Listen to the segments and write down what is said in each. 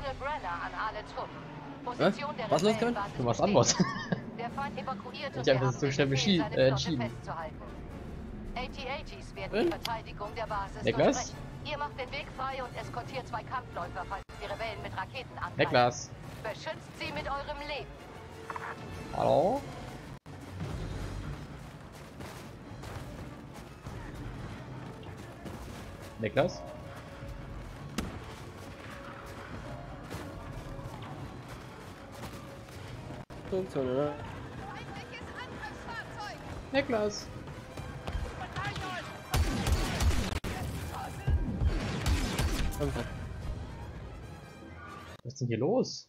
Colonel Brenner an alle Truppen. Position der Was los, Rebellen Kevin? war zu Du was bestätigen. anderes. Der Feind evakuiert und Ich hab wir das haben so schnell den Befehl, seine Flotte entschieden. festzuhalten. AT-ATs werden die Verteidigung der Basis Niklas? durchbrechen. Ihr macht den Weg frei und eskortiert 2 Kampfläufer, falls die Rebellen mit Raketen angreifen. Niklas. Beschützt sie mit eurem Leben. Hallo? Niklas? Funktion, oder? Niklas? Was ist denn hier los?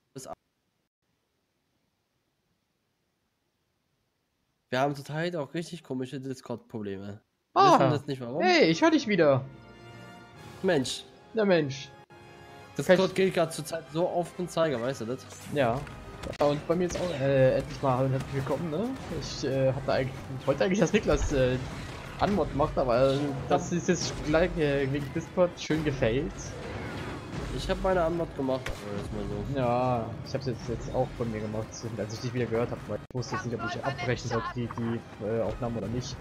Wir haben zurzeit auch richtig komische Discord-Probleme. Ah, Wissen das nicht warum? hey, ich höre dich wieder. Mensch, Na Mensch. Discord geht gerade zurzeit so auf den Zeiger, weißt du das? Ja. Ja, und bei mir ist auch endlich mal herzlich willkommen, ne? Ich wollte eigentlich, dass Niklas Anmod macht, aber das ist jetzt gleich wegen Discord schön gefailt. Ich habe meine Antwort gemacht, aber erstmal so. Ja, ich habe es jetzt auch von mir gemacht, als ich dich wieder gehört habe, weil ich wusste jetzt nicht, ob ich abbrechen sollte, die Aufnahme oder nicht.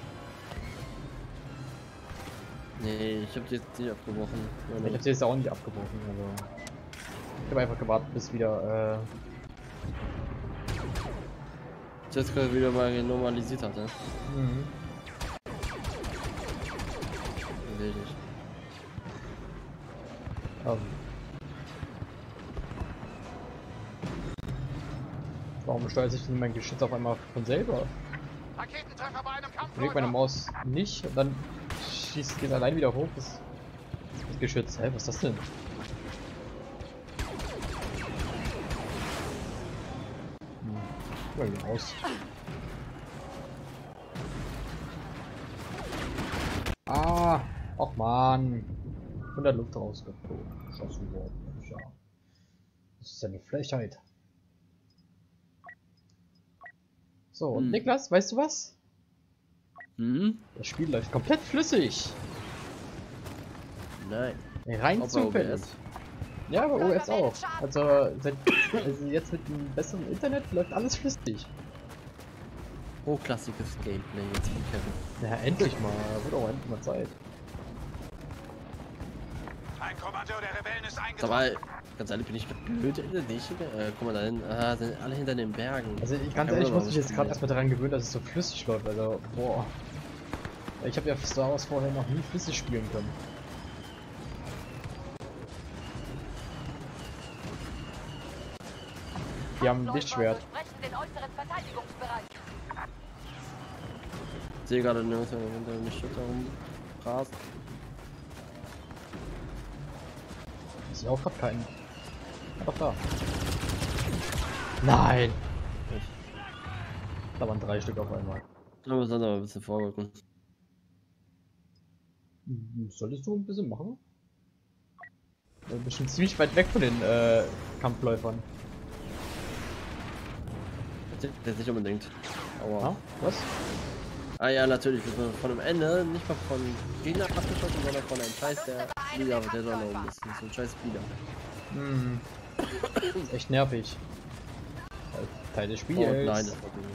Nee, ich habe die jetzt nicht abgebrochen. Ich habe sie jetzt auch nicht abgebrochen, also ich habe einfach gewartet, bis wieder jetzt gerade wieder mal normalisiert hat, ne? Mhm. Richtig. Warum steuert sich denn mein Geschütz auf einmal von selber? Raketentreffer bei einem Ich bewege Kampfläufer. meine Maus nicht und dann geht es allein wieder hoch. Das Geschütz. Hä, was ist das denn? Mal wieder aus. Ah, ach man. Von der Luft rausgeflogen. Geschossen worden. Ja. Das ist ja eine Frechheit. So, und Niklas, weißt du was? Hm? Das Spiel läuft komplett flüssig. Nein. Rein Ob bei zufällig. OBS. Ja, aber OS auch. Also jetzt mit einem besseren Internet läuft alles flüssig. Hochklassiges Gameplay jetzt von Kevin. Ja, endlich mal. Wird auch endlich mal Zeit. Ein Kommando der Rebellen ist Sag eingetroffen. mal, ganz ehrlich, bin ich blöd in der Nische? Guck mal da hin. Ah, sind alle hinter den Bergen. Also ganz ehrlich, ich muss mich jetzt gerade erstmal daran gewöhnen, dass es so flüssig läuft. Also, boah. Ich habe ja Star Wars vorher noch nie flüssig spielen können. Die haben ein Lichtschwert. Den äußeren Verteidigungsbereich. Ich sehe gerade nur hinter dem Schützer rumrast. Ich sehe auch gerade keinen. Ja, doch da. Nein! Da waren 3 Stück auf einmal. Da müssen wir aber ein bisschen vorrücken. Solltest du ein bisschen machen? Wir sind bestimmt ziemlich weit weg von den Kampfläufern. Jetzt nicht unbedingt. Aua. Ah, was? Ah ja, natürlich. Wir sind von dem Ende nicht mal von Gegner abgeschossen, sondern von einem Scheiß, der Spieler, der da oben ist. So ein scheiß Spieler. Hm. Ist echt nervig. Teil des Spiels. Oh nein, das war gut.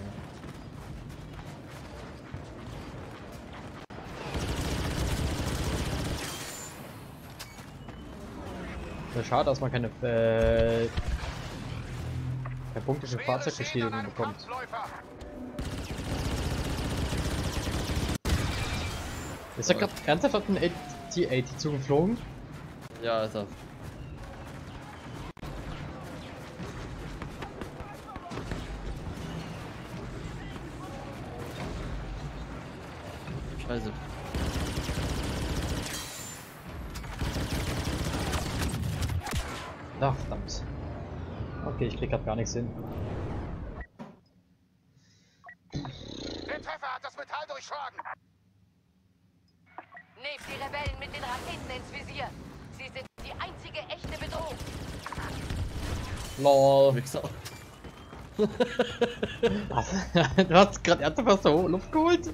Ja, schade, dass man keine punktische Fahrzeugbestätigung bekommt. Ist da gerade ernsthaft auf den AT-80 zugeflogen? Ja, ist er. Scheiße. Ach, verdammt. Okay, ich krieg grad gar nichts hin. Der Treffer hat das Metall durchschlagen. Nehmt die Rebellen mit den Raketen ins Visier. Sie sind die einzige echte Bedrohung. LOL. Wichser. Was? Du hast gerade ernsthaft aus der Luft geholt?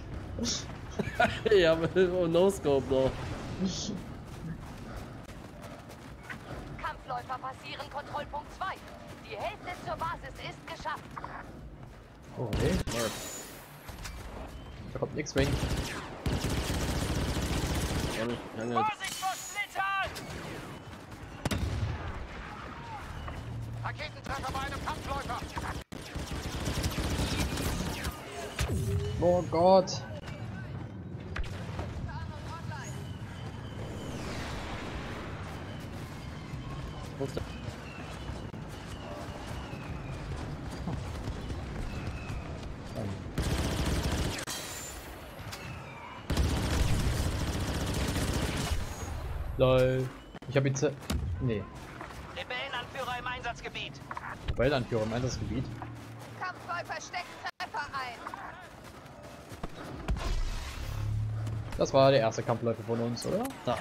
Ja, No-Scope noch. Kampfläufer passieren Kontrollpunkt 2. Die Hälfte zur Basis ist geschafft. Okay. Da kommt nichts weg. Vorsicht vor Splittern! Raketentreffer bei einem Kampfläufer. Oh Gott. Wo ist der? Lol. Ich hab jetzt. Nee. Rebellenanführer im Einsatzgebiet. Rebellenanführer im Einsatzgebiet. Kampfläufer stecken Treffer ein. Das war der erste Kampfläufer von uns, oder? Da.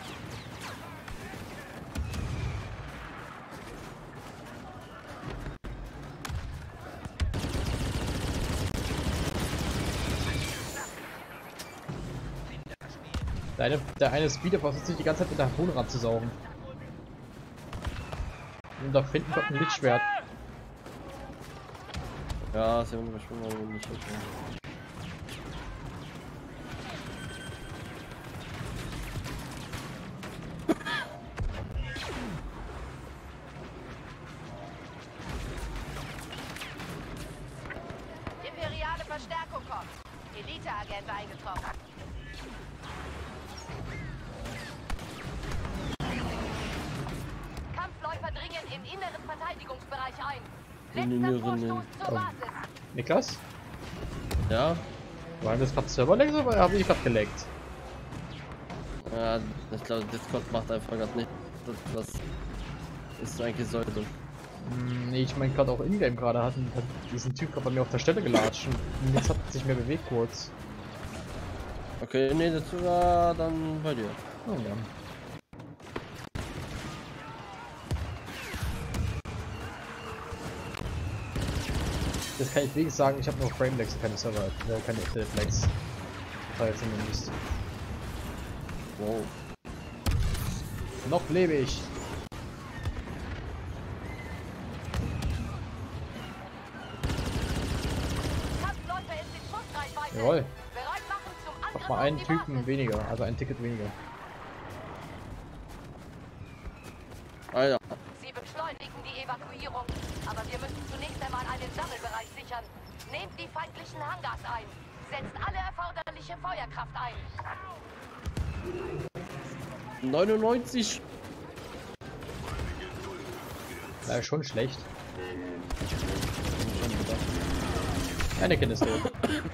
Der eine Speeder versucht sich die ganze Zeit mit der Harpune ranzusaugen. Und da hinten kommt ein Lichtschwert. Ja, sie haben überschwungen, aber nicht okay. Imperiale Verstärkung kommt. Elite-Agent eingetroffen. Kampfläufer dringen im inneren Verteidigungsbereich ein. Letzter Vorstoß zur Basis. Niklas? Ja? Waren das gerade Serverlags oder habe ich gerade geleckt? Ja, ich glaube, Discord macht einfach gerade nicht das, was es eigentlich sollte. Nee, ich meine gerade auch Ingame gerade hat diesen Typ gerade bei mir auf der Stelle gelatscht und jetzt hat sich mehr bewegt kurz. Okay, nee, das war dann bei dir. Oh ja. Das kann ich wenigstens sagen, ich habe nur Framelags, keine Server, keine Lags. Das zumindest. Wow. Noch lebe ich. Kampfläufer ist in Schussreichweite. Jawohl. Bereit machen zum Angriff Mach mal auf einen die Typen Basis. weniger, also ein Ticket weniger. Alter. Sie beschleunigen die Evakuierung, aber wir müssen zunächst einmal einen Sammelbereich sichern. Nehmt die feindlichen Hangars ein. Setzt alle erforderliche Feuerkraft ein. 99. Na, schon schlecht. Anakin ist tot.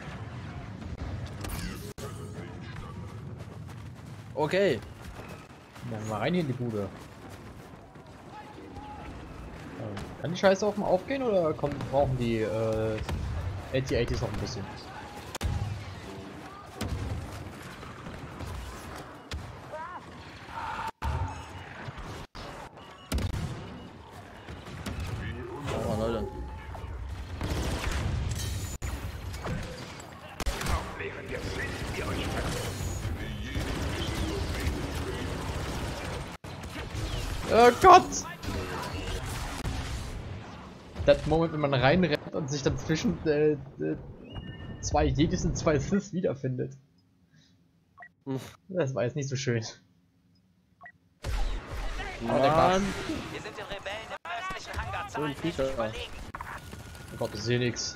Okay. Dann mal rein hier in die Bude. Kann die Scheiße auch mal aufgehen oder brauchen die AT-80s noch ein bisschen? Oh, Leute. Oh Gott! Das Moment, wenn man reinrennt und sich dann zwischen zwei Jedis und zwei Sith wiederfindet. Das war jetzt nicht so schön. Aber der Mann. Wir sind den Rebellen im östlichen Hangar So ein zahlenmäßig Viecher. überlegen. Oh Gott, ich sehe nix.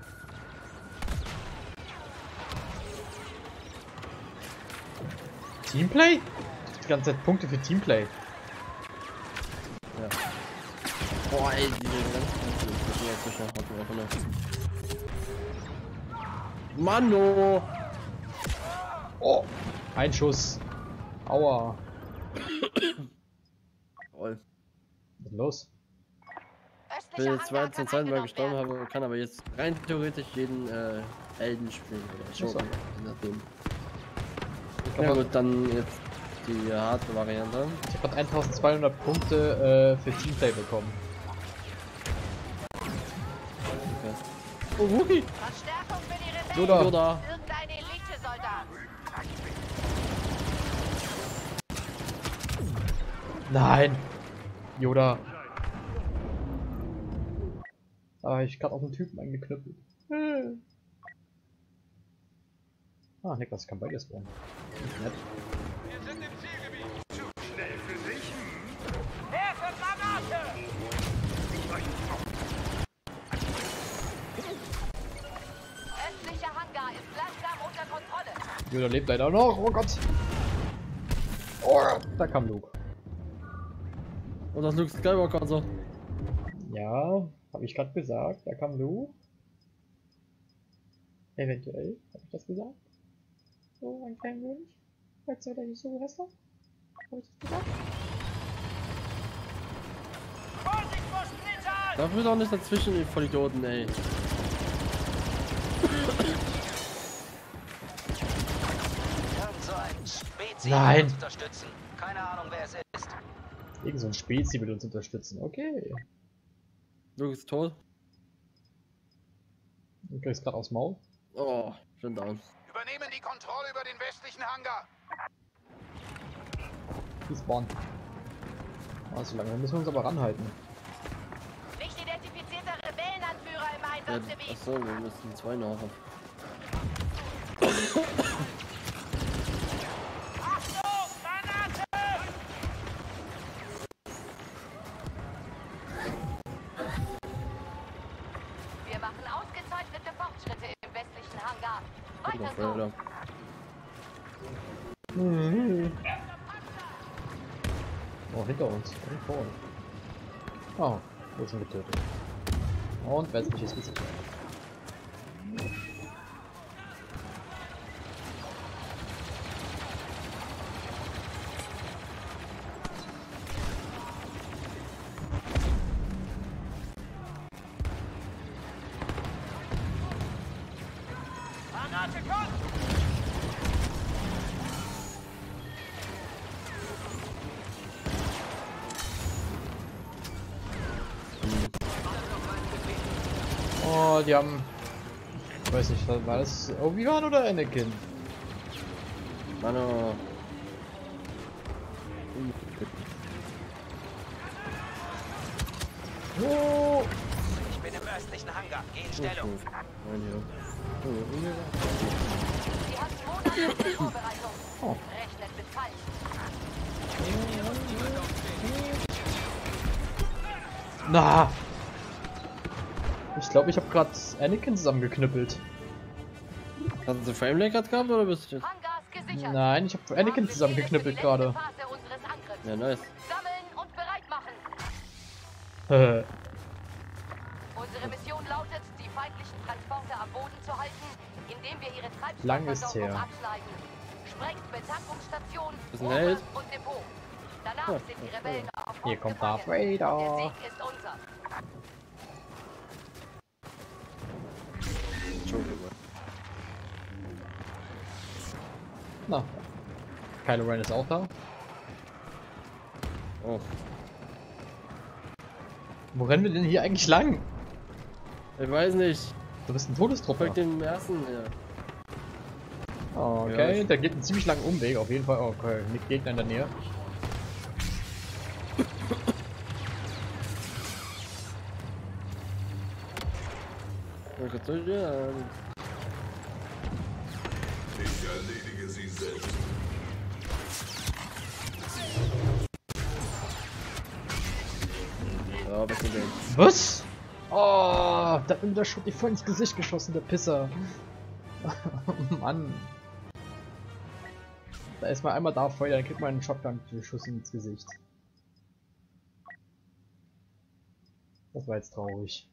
Teamplay? Die ganze Zeit Punkte für Teamplay. Ja. Boah, ey, diese ganz Mano! Oh! Ein Schuss. Aua. Toll. Was ist denn los? Ich bin jetzt zwar zum zweiten Mal gestorben, habe, kann aber jetzt rein theoretisch jeden Elden spielen oder So. Schurken, je nachdem. Ja gut, dann jetzt die harte Variante. Ich habe gerade 1200 Punkte für Teamplay bekommen. Okay. Oh, Wookie! Verstärkung für die Rebellen. Yoda. Yoda! Irgendein Elite-Soldat. Nein! Yoda. Da habe ich gerade auf den Typen eingeknüppelt. Ah, Niklas kann bei dir spawnen. Nicht nett. Wir sind im Zielgebiet. Zu schnell für dich? Hilfe, Granate! Östlicher Hangar ist langsam unter Kontrolle. Jeder lebt leider noch. Oh Gott. Oh, da kam Luke. Und das Luke Skywalker und so. Ja, habe ich gerade gesagt. Da kam Luke. Eventuell, habe ich das gesagt? So ein klein wenig. Falls du da nicht so hast. Habe ich das gesagt? Vorsicht vor Splittern! Darf mir doch nicht dazwischen, die Vollidioten, ey. Irgend so ein Spezi Nein. will uns unterstützen. Keine Ahnung, wer es ist. Irgend so ein Spezi will uns unterstützen. Okay. Luke ist tot. Du kriegst gerade aufs Maul. Oh, schon down. Übernehmen die Kontrolle über den westlichen Hangar. Die spawnen. Ah, so lange müssen wir uns aber ranhalten. Nicht identifizierter Rebellenanführer im Ja, Einsatzgebiet. achso, wir müssen 2 noch. Achtung, Granate! Wir machen ausgezeichnete Fortschritte im westlichen Hangar. Weiter so. Alter. Oh, hinter uns. Und vor uns. Oh, wurde schon getötet. Und westliches Gesicht. Granate kommt! Oh, die haben... Ich weiß nicht, war das Obi-Wan oder Anakin? Mano. Oh, Ich bin im östlichen Hangar. Geh in Stellung. Sie hat Monate zur Vorbereitung. Oh. Rechnet mit falsch. na! Ich glaube, ich habe gerade Anakin zusammengeknüppelt. Hast du Framelate gerade gehabt oder bist du jetzt? Hangars gesichert. Nein, ich habe Anakin zusammengeknüppelt gerade. Phase unseres Angriffs. Ja, nice. Sammeln und bereit machen. Unsere Mission lautet, die feindlichen Transporter am Boden zu halten, indem wir ihre Lang ist Treibstoffversorgung her. abschneiden. Sprengt Betankungsstation, Ist ein Rohre Held. und Depot. Danach Ja, sind die Rebellen auf Hier uns kommt gefangen. Darth Vader. Der Sieg ist unser. Entschuldigung. Na. Kylo Ren ist auch da. Oh. Wo rennen wir denn hier eigentlich lang? Ich weiß nicht. Du bist ein Todestrupper. Folgt dem ersten, ja. Oh, okay, Ja, der geht einen ziemlich langen Umweg, auf jeden Fall. Okay, mit Gegner in der Nähe. Ja, Gott sei Dank. Ich erledige sie selbst. Ja, was denn? Was? Oh, da hat mir der Schutt voll ins Gesicht geschossen, der Pisser. Mann. Da ist mal einmal da Feuer, dann kriegt man einen Shotgun-Schuss ins Gesicht. Das war jetzt traurig.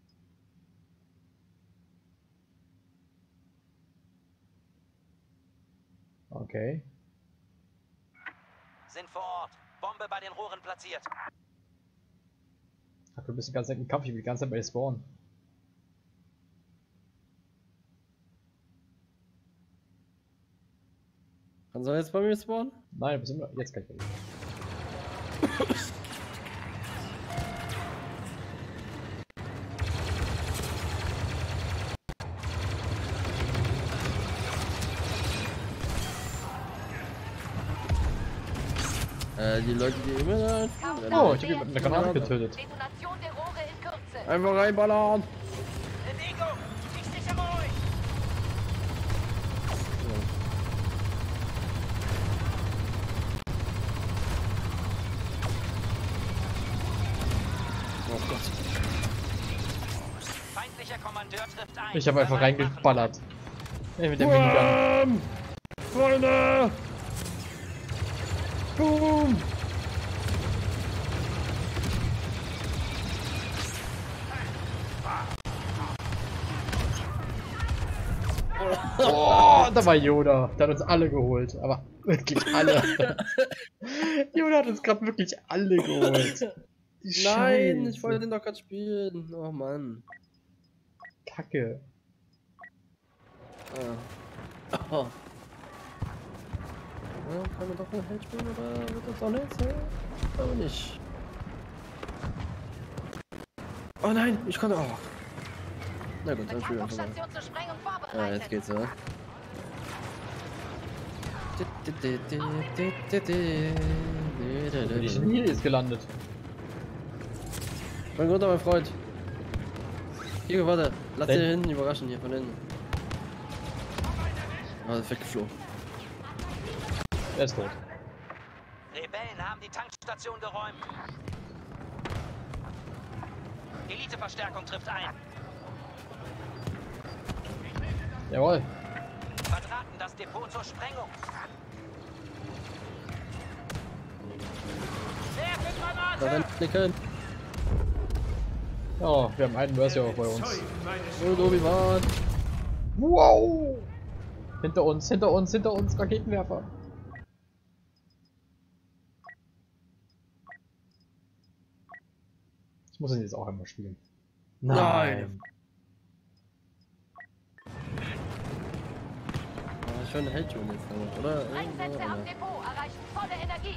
Okay. Sind vor Ort. Bombe bei den Rohren platziert. Ach, du bist die ganze Zeit im Kampf, ich will die ganze Zeit bei dir spawnen. Kann er jetzt bei mir spawnen? Nein, du bist immer. Jetzt kann ich bei dir. Die Leute, die immer da. Oh, ich hab jemanden mit einer Granate getötet. Detonation der Rohre in Kürze. Einfach reinballern. Bewegung! Ich sichere euch! Oh Gott. Feindlicher Kommandeur trifft ein. Ich habe einfach Bereit machen. reingeballert. Ey, mit der Minigun. Freunde! Boom! Oh, da war Yoda. Der hat uns alle geholt. Aber wirklich alle. Yoda hat uns gerade wirklich alle geholt. Nein, ich Scheiße. wollte den doch gerade spielen. Oh Mann. Kacke. Oh. Ja, kann man doch mal Held spielen oder wird das doch nicht? Ja, aber nicht. Oh nein, ich konnte auch. Na gut, dann spielen wir einfach mal. Betankungsstation zur Sprengung vorbereitet. Ja, jetzt geht's, ja. Wo bin ich denn hier jetzt gelandet? Mein Gott, mein Freund. Hier, warte. Lass den hinten überraschen, hier von hinten. Ah, ist weggeflogen. Er ist tot. Rebellen haben die Tankstation geräumt. Eliteverstärkung trifft ein. Jawohl. Verdrahten das Depot zur Sprengung. Da rennt Nicken. Ja, wir haben einen Mercy auch bei uns. Und Obi-Wan. Wow! Hinter uns, Raketenwerfer. Ich muss ihn jetzt auch einmal spielen. Nein. Schon ein Held schon jetzt damit, oder? Einsätze am Depot erreichen volle Energie.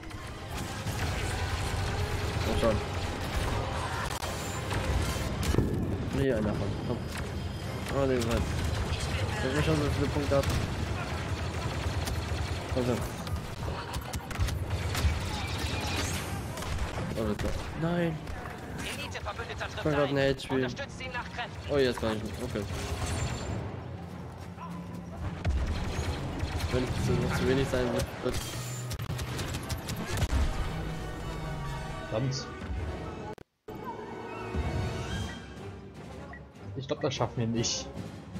Oh, schon. Nee, einer von. Komm. Oh, nee, weit. Ich hab schon so viele Punkte ab. Komm schon. Oh, bitte. Nein. Elite-Verbündeter Ich trifft kann gerade ein. ein Held spielen. Unterstützt ihn nach Kräften. Oh, jetzt kann ich nicht. Okay. Wenn es zu wenig sein wird. Verdammt. Ich glaube, das schaffen wir nicht.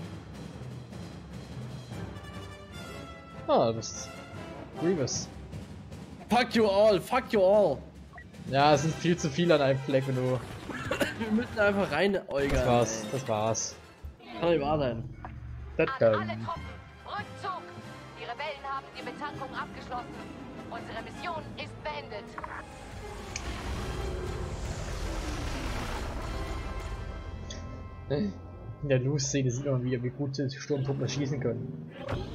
Ah, das ist Grievous. Fuck you all, fuck you all. Ja, es sind viel zu viele an einem Fleck, wenn du... Wir müssen einfach rein, Olga. Das war's. Kann nicht wahr sein. Das An alle kann. Truppen, Rückzug! Die Rebellen haben die Betankung abgeschlossen. Unsere Mission ist beendet. In der Loose-Szene sieht man wieder, wie gut die Sturmtruppen schießen können.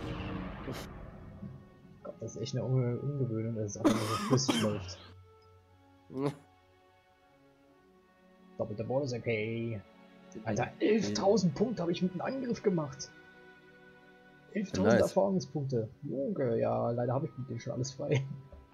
Gott, das ist echt eine Ungewöhnung, dass es einfach nur so flüssig läuft. Doppelter Bonus, okay. Alter, 11.000 Punkte habe ich mit einem Angriff gemacht. 11.000 Nice. Erfahrungspunkte. Junge, ja, leider habe ich mit denen schon alles frei.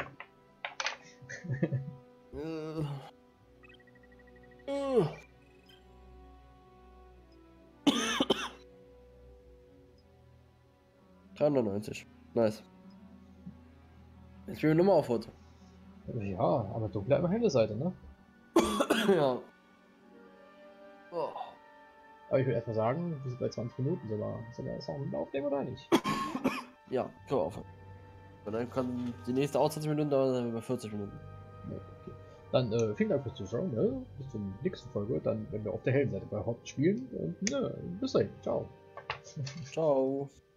$390. Nice. Jetzt will ich nochmal auf heute. Ja, aber du bleib mal helle Seite, ne? Ja. Oh. Aber ich würde erstmal sagen, wir sind bei 20 Minuten sogar. Soll wir das auch mit aufnehmen oder nicht? Ja, können wir aufhören. Und dann kann die nächste auch 20 Minuten dauern, dann sind wir bei 40 Minuten. Ja, okay. Dann vielen Dank fürs Zuschauen, ne? Bis zur nächsten Folge, dann wenn wir auf der hellen Seite bei Haupt spielen und ne, bis dahin, ciao. Ciao.